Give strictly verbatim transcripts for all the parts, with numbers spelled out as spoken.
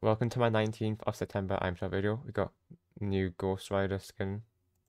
Welcome to my nineteenth of September I'm Shop video. We got new Ghost Rider skin.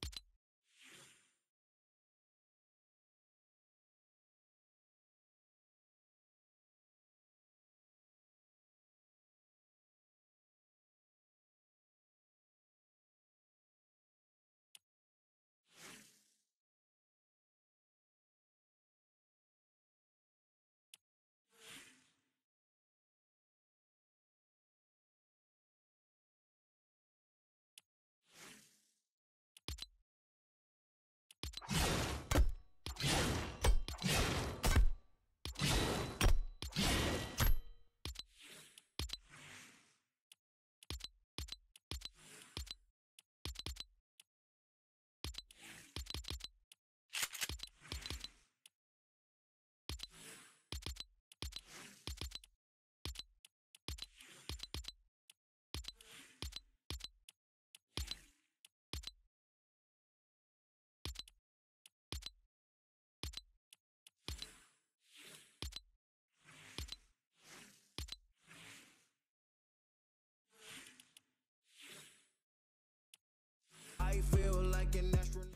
I feel like an astronaut.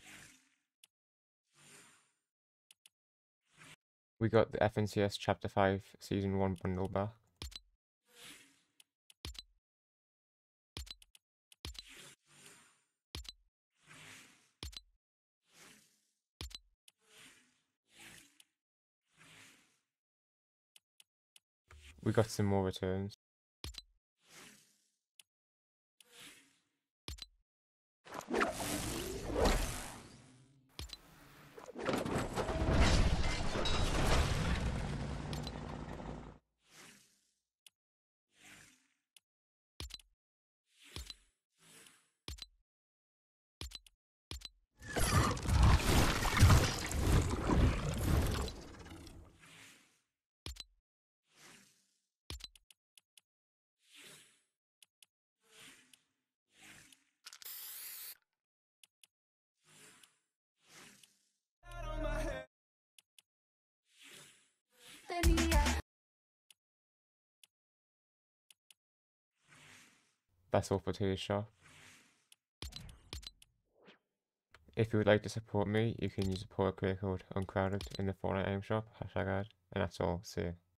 We got the F N C S Chapter five Season one bundle back. We got some more returns. That's all for today's shop. If you would like to support me, you can use the promo code UNCROWDED in the Fortnite item shop, hashtag ad, and that's all. See you.